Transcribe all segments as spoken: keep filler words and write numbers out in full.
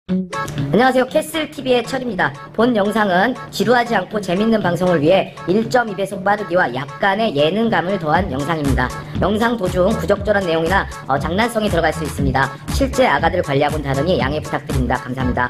안녕하세요. 캐슬티비의 철입니다. 본 영상은 지루하지 않고 재밌는 방송을 위해 일 점 이 배속 빠르기와 약간의 예능감을 더한 영상입니다. 영상 도중 부적절한 내용이나 어, 장난성이 들어갈 수 있습니다. 실제 아가들 관리하고는 다르니 양해 부탁드립니다. 감사합니다.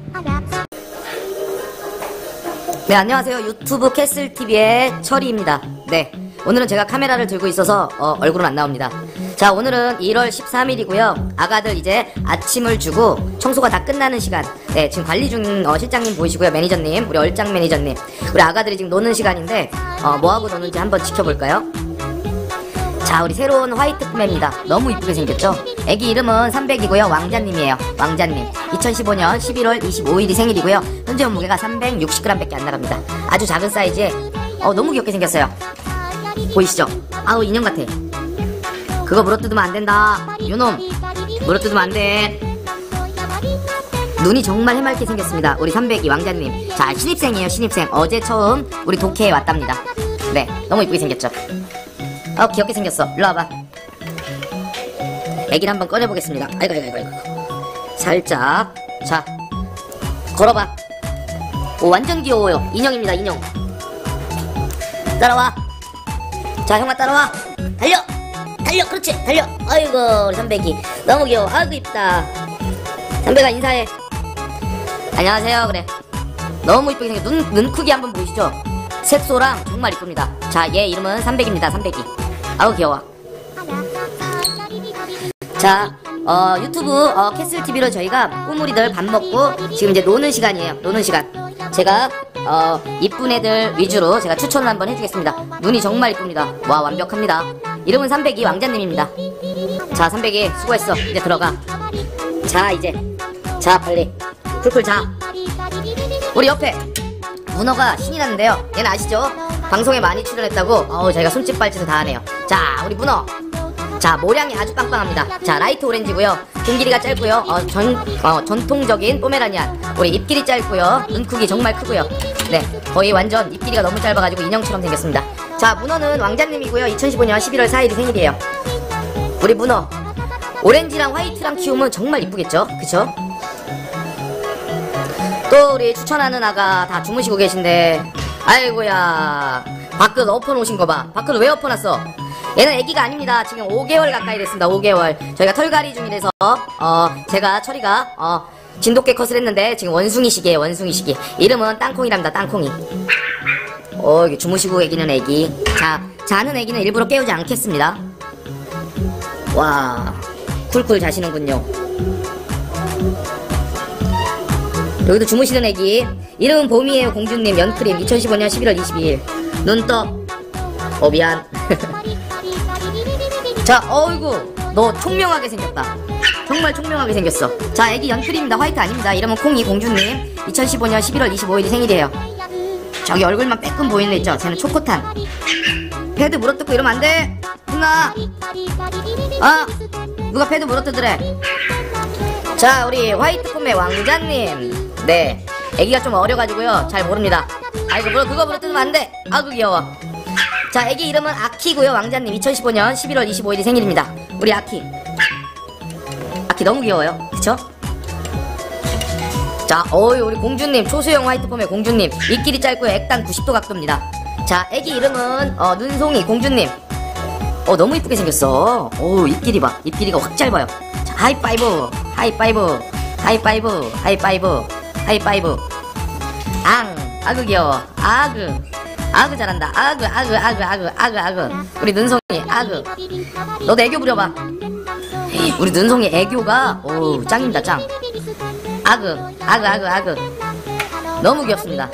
네, 안녕하세요. 유튜브 캐슬티비의 철이입니다. 네, 오늘은 제가 카메라를 들고 있어서 어, 얼굴은 안 나옵니다. 자, 오늘은 일월 십삼일이고요 아가들 이제 아침을 주고 청소가 다 끝나는 시간. 네, 지금 관리 중인 어, 실장님 보이시고요. 매니저님, 우리 얼짱 매니저님, 우리 아가들이 지금 노는 시간인데 어, 뭐하고 노는지 한번 지켜볼까요? 자, 우리 새로운 화이트 꿈입니다. 너무 이쁘게 생겼죠? 애기 이름은 삼백이고요 왕자님이에요. 왕자님. 이천십오년 십일월 이십오일이 생일이고요 현재 몸무게가 삼백육십 그램 밖에 안 나갑니다. 아주 작은 사이즈에 어, 너무 귀엽게 생겼어요. 보이시죠? 아우, 인형 같아. 그거 물어뜯으면 안 된다. 요놈, 물어뜯으면 안 돼. 눈이 정말 해맑게 생겼습니다. 우리 삼백이 왕자님. 자, 신입생이에요. 신입생. 어제 처음 우리 독해에 왔답니다. 네, 너무 이쁘게 생겼죠? 어, 귀엽게 생겼어. 일로 와봐. 애기를 한번 꺼내보겠습니다. 아이고 아이고 아이고. 살짝. 자, 걸어봐. 오, 완전 귀여워요. 인형입니다. 인형. 따라와. 자, 형아 따라와. 달려. 달려. 그렇지. 달려. 아이고, 우리 삼백이 너무 귀여워. 아이고 이쁘다. 삼백아, 인사해. 안녕하세요. 그래. 너무 이쁘게 생겨. 눈, 눈 크기 한번 보이시죠? 색소랑 정말 이쁩니다. 자, 얘 이름은 삼백입니다. 삼백이. 아우 귀여워. 자, 어, 유튜브 어, 캐슬티비로 저희가 꼬물이들 밥 먹고 지금 이제 노는 시간이에요. 노는 시간. 제가 어, 이쁜 애들 위주로 제가 추천을 한번 해주겠습니다. 눈이 정말 이쁩니다. 와, 완벽합니다. 이름은 삼백이 왕자님입니다. 자, 삼백이 수고했어. 이제 들어가. 자, 이제 자, 빨리 쿨쿨 자. 우리 옆에 문어가 신이 났는데요. 얘는 아시죠? 방송에 많이 출연했다고 어우, 저희가 손짓 발짓을 다 하네요. 자, 우리 문어. 자, 모량이 아주 빵빵합니다. 자, 라이트 오렌지고요 등 길이가 짧고요 어, 전, 어, 전통적인 포메라니안. 우리 입 길이 짧고요 눈 크기 정말 크고요. 네, 거의 완전 입 길이가 너무 짧아가지고 인형처럼 생겼습니다. 자, 문어는 왕자님이고요 이천십오년 십일월 사일이 생일이에요. 우리 문어 오렌지랑 화이트랑 키우면 정말 이쁘겠죠? 그쵸? 또 우리 추천하는 아가 다 주무시고 계신데 아이고야, 밖을 엎어놓으신 거봐. 밖을 왜 엎어놨어? 얘는 애기가 아닙니다. 지금 오 개월 가까이 됐습니다. 오 개월. 저희가 털갈이 중이라서 어 제가 철이가 어 진돗개 컷을 했는데 지금 원숭이 시기에요. 원숭이 시기. 이름은 땅콩이랍니다. 땅콩이. 어, 이게 주무시고 계기는 애기. 자, 자는 애기는 일부러 깨우지 않겠습니다. 와, 쿨쿨 자시는군요. 여기도 주무시는 애기. 이름은 봄이에요. 공주님. 연크림. 이천십오년 십일월 이십이일. 눈 떠. 어, 미안. 자, 어이구, 너 총명하게 생겼다. 정말 총명하게 생겼어. 자, 애기 연크림입니다. 화이트 아닙니다. 이름은 콩이. 공주님. 이천십오년 십일월 이십오일이 생일이에요. 저기 얼굴만 빼끔 보이는 애 있죠? 쟤는 초코탄. 패드 물어뜯고 이러면 안 돼. 누나. 아, 누가 패드 물어뜯으래. 자, 우리 화이트 꿈의 왕자님. 네, 애기가 좀 어려가지고요 잘 모릅니다. 아이고, 물어, 그거 물어뜯으면 안 돼. 아이고 귀여워. 자, 애기 이름은 아키고요 왕자님. 이천십오년 십일월 이십오일이 생일입니다. 우리 아키. 아키 너무 귀여워요. 그쵸? 자, 어이, 우리 공주님. 초수형 화이트폼의 공주님. 입길이 짧고요 액단 구십도 각도입니다. 자, 애기 이름은 어, 눈송이. 공주님. 어, 너무 이쁘게 생겼어. 오, 입길이 봐. 입길이가 확 짧아요. 자, 하이파이브. 하이파이브. 하이파이브. 하이파이브. 하이파이브. 앙. 아그 귀여워. 아그. 아그 잘한다. 아그 아그 아그 아그 아그 아그. 우리 눈송이. 아그. 너도 애교 부려봐. 우리 눈송이 애교가 오, 짱입니다. 짱. 아그 아그 아그 아그. 너무 귀엽습니다.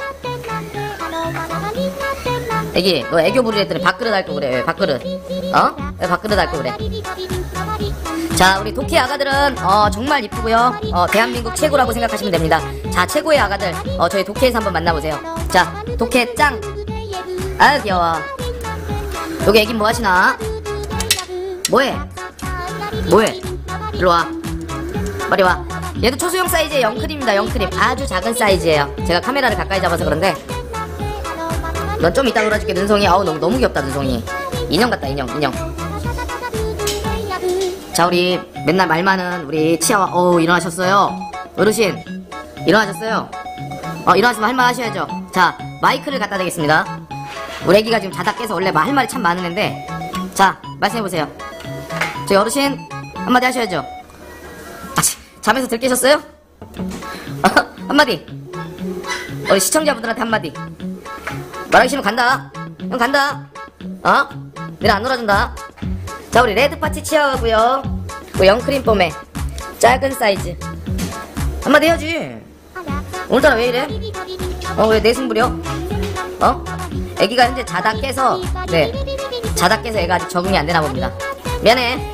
애기, 너 애교 부리려 했더니 밥그릇 할 거 그래. 왜 밥그릇? 어? 왜 밥그릇 할 거 그래? 자, 우리 독해 아가들은 어, 정말 이쁘고요 어, 대한민국 최고라고 생각하시면 됩니다. 자, 최고의 아가들 어, 저희 독해에서 한번 만나보세요. 자, 독해 짱. 아유 귀여워. 여기 애긴 뭐하시나? 뭐해? 뭐해? 일로와. 빨리 와. 얘도 초수형 사이즈의 영크림입니다. 영크림. 아주 작은 사이즈예요. 제가 카메라를 가까이 잡아서 그런데. 넌 좀 이따 놀아줄게. 눈송이. 아우, 너무 너무 귀엽다. 눈송이. 인형 같다. 인형 인형. 자, 우리 맨날 말 많은 우리 치아와. 어우, 일어나셨어요. 어르신 일어나셨어요? 어 일어나시면 할 말 하셔야죠. 자 마이크를 갖다 대겠습니다. 우리 애기가 지금 자다 깨서 원래 할 말이 참 많은 앤데 자 말씀해보세요. 저희 어르신 한마디 하셔야죠. 아, 잠에서 들깨셨어요? 한마디. 우리 시청자분들한테 한마디. 말하기 싫으면 간다. 형 간다. 어? 내일 안 놀아준다. 자 우리 레드파치 치아하고요 우리 영크림 뽀메 작은 사이즈 한마디 해야지. 오늘따라 왜 이래? 어 왜 내숭 부려? 어? 애기가 현재 자다 깨서 네 자다 깨서 애가 아직 적응이 안 되나 봅니다. 미안해.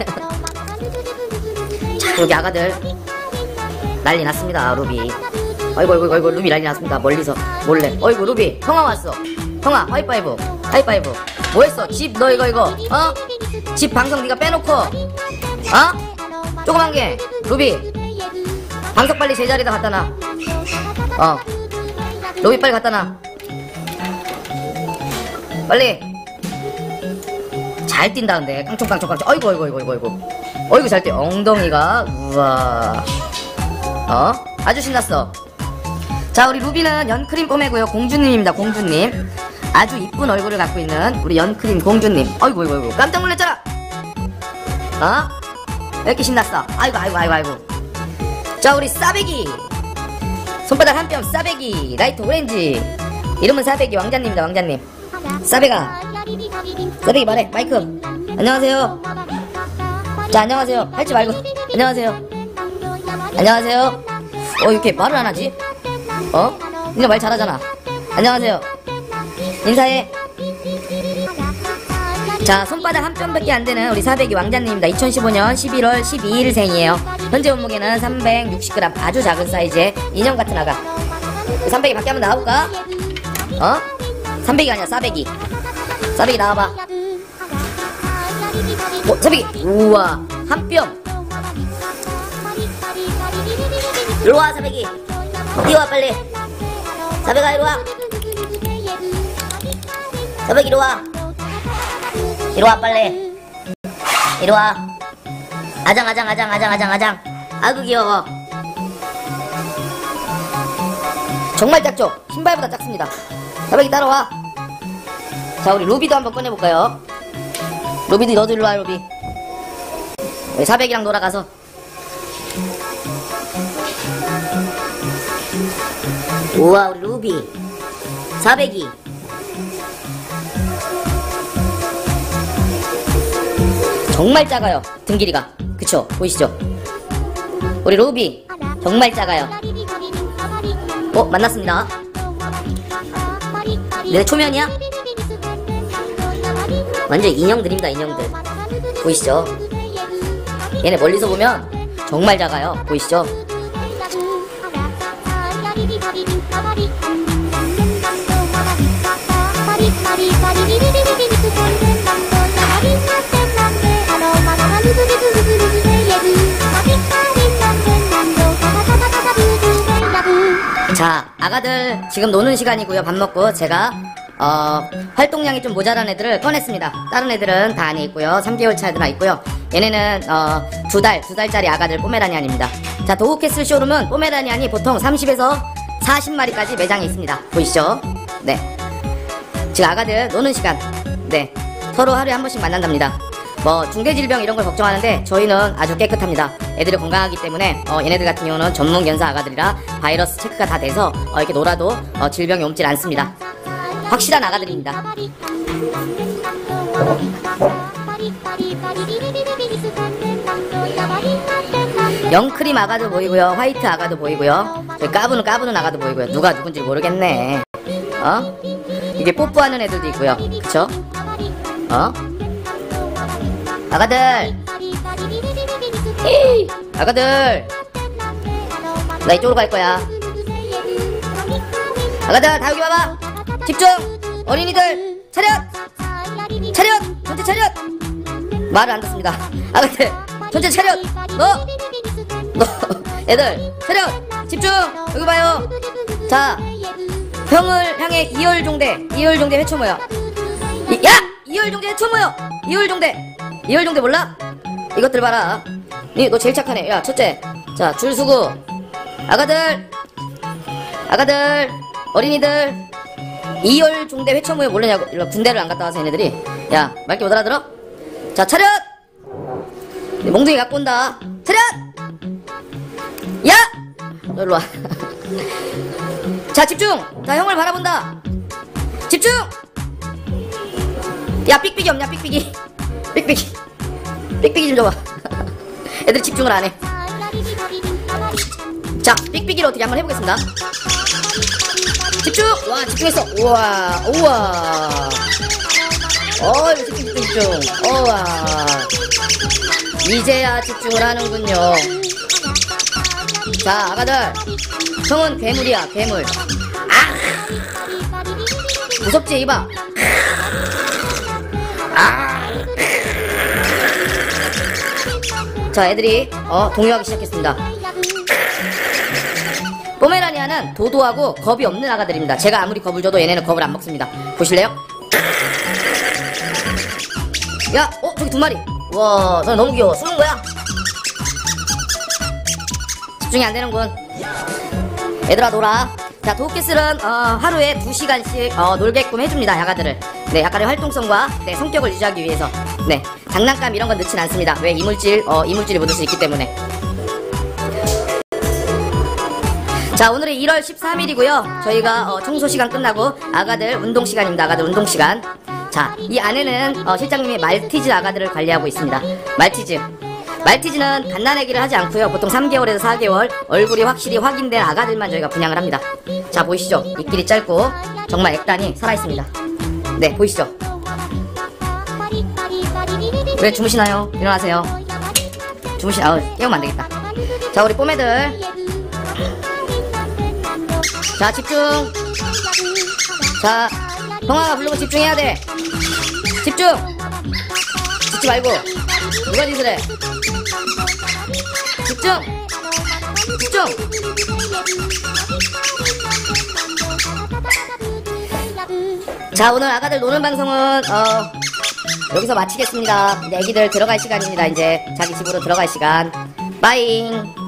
자 여기 아가들 난리 났습니다. 루비 어이구 어이구 어이구 루비 난리 났습니다. 멀리서 몰래 어이구 루비 형아 왔어. 형아 하이파이브 하이파이브 뭐했어? 집 너 이거 이거 어? 집 방석 네가 빼놓고 어? 조그만 게 루비 방석 빨리 제자리에다 갖다 놔. 어 루비 빨리 갖다 놔 빨리. 잘 뛴다 근데 깡총깡총깡총. 어이구 어이구 어이구 어이구 어이구 잘 뛰어. 엉덩이가 우와 어? 아주 신났어. 자 우리 루비는 연크림 뽀매고요 공주님입니다. 공주님 아주 이쁜 얼굴을 갖고 있는 우리 연크림 공주님. 어이구 어이구 어이구 깜짝 놀랐잖아. 어? 왜 이렇게 신났어? 아이고 아이고 아이고 아이고. 자 우리 싸배기 손바닥 한 뼘 싸배기 라이트 오렌지 이름은 싸배기 왕자님입니다. 왕자님 싸배가 싸배기 말해 마이크. 안녕하세요. 자 안녕하세요 할지 말고 안녕하세요 안녕하세요. 어 이렇게 말을 안 하지? 어? 니가 말 잘하잖아. 안녕하세요 인사해. 자 손바닥 한 뼘밖에 안되는 우리 사백이 왕자님입니다. 이천십오년 십일월 십이일생이에요 현재 몸무게는 삼백육십 그램 아주 작은 사이즈의 인형같은 아가. 삼백이 밖에 한번 나와볼까? 어? 삼백이가 아니야 싸배기. 싸배기 나와봐. 어 싸배기 우와 한 뼘. 이리와 싸배기 이리와 빨리. 싸배가 이리와. 싸배기 이리와. 이리와 빨리. 이리와. 아장 아장 아장 아장 아장 아장. 아구 귀여워. 정말 작죠? 신발보다 작습니다. 싸배기 따라와. 자 우리 루비도 한번 꺼내볼까요? 루비도 너도 일로와 루비. 우리 사백이랑 놀아가서. 우와 우리 루비 사백이 정말 작아요. 등 길이가 그쵸 보이시죠? 우리 루비 정말 작아요. 어 만났습니다. 내 초면이야? 완전 인형들입니다. 인형들 보이시죠? 얘네 멀리서 보면 정말 작아요. 보이시죠? 자 아가들 지금 노는 시간이고요. 밥 먹고 제가 어 활동량이 좀 모자란 애들을 꺼냈습니다. 다른 애들은 다 안에 있고요. 삼 개월 차 애들 있고요. 얘네는 어 두 달, 두 달짜리 아가들 포메라니안입니다. 자 도우캐슬 쇼룸은 포메라니안이 보통 삼십에서 사십 마리까지 매장에 있습니다. 보이시죠? 네 지금 아가들 노는 시간. 네 서로 하루에 한 번씩 만난답니다. 뭐 중대질병 이런 걸 걱정하는데 저희는 아주 깨끗합니다. 애들이 건강하기 때문에 어, 얘네들 같은 경우는 전문 견사 아가들이라 바이러스 체크가 다 돼서 어, 이렇게 놀아도 어, 질병이 옮질 않습니다. 확실한 아가들입니다. 영크림 아가도 보이고요. 화이트 아가도 보이고요. 저희 까부는 까부는 아가도 보이고요. 누가 누군지 모르겠네. 어? 이게 뽀뽀하는 애들도 있고요. 그쵸? 어? 아가들! 히이! 아가들! 나 이쪽으로 갈 거야. 아가들 다 여기 와봐. 집중! 어린이들 차렷! 차렷! 전체 차렷! 말을 안 듣습니다. 아가들 전체 차렷! 너! 너! 애들 차렷! 집중! 여기 봐요. 자 형을 향해 이열종대 이열종대 회초 모여. 이, 야! 이열종대 회초 모여! 이열종대 이열종대 몰라? 이것들 봐라. 니 너 제일 착하네. 야 첫째 자 줄 서고 아가들, 아가들, 어린이들, 이열 종대 회초무에 모르냐고. 일로 군대를 안 갔다 와서 얘네들이. 야, 맑게 못 알아들어? 자, 차렷! 네, 몽둥이 갖고 온다. 차렷! 야! 너 일로 와. 자, 집중! 자, 형을 바라본다. 집중! 야, 삑삑이 없냐, 삑삑이. 삑삑이. 삑삑이 좀 줘봐. 애들이 집중을 안 해. 자, 삑삑이로 어떻게 한번 해보겠습니다. 집중! 와, 집중했어. 우와, 우와. 어, 이거 집중, 집중, 집중. 우와. 이제야 집중을 하는군요. 자, 아가들. 형은 괴물이야, 괴물. 아! 무섭지, 이봐. 아! 자, 애들이, 어, 동요하기 시작했습니다. 포메라니아는 도도하고 겁이 없는 아가들입니다. 제가 아무리 겁을 줘도 얘네는 겁을 안 먹습니다. 보실래요? 야, 어, 저기 두 마리. 우와, 저 너무 귀여워. 숨은 거야? 집중이 안 되는군. 얘들아, 놀아. 자, 도우캐슬은 어, 하루에 두 시간씩 어, 놀게끔 해줍니다. 야가들을. 네, 약간의 활동성과 네, 성격을 유지하기 위해서. 네, 장난감 이런 건 넣진 않습니다. 왜? 이물질, 어, 이물질이 묻을 수 있기 때문에. 자, 오늘은 일월 십삼일이고요. 저희가 어, 청소 시간 끝나고 아가들 운동 시간입니다. 아가들 운동 시간. 자, 이 안에는 어, 실장님이 말티즈 아가들을 관리하고 있습니다. 말티즈. 말티즈는 갓난아기를 하지 않고요. 보통 삼 개월에서 사 개월 얼굴이 확실히 확인된 아가들만 저희가 분양을 합니다. 자, 보이시죠? 입길이 짧고 정말 액단이 살아있습니다. 네, 보이시죠? 왜 주무시나요? 일어나세요. 주무시, 아우, 깨우면 안 되겠다. 자, 우리 뽀매들. 자, 집중. 자, 형아가 부르고 집중해야 돼. 집중. 짓지 말고. 누가 짓을 해? 집중. 집중. 자, 오늘 아가들 노는 방송은 어 여기서 마치겠습니다. 이제 애기들 들어갈 시간입니다. 이제 자기 집으로 들어갈 시간. 빠잉.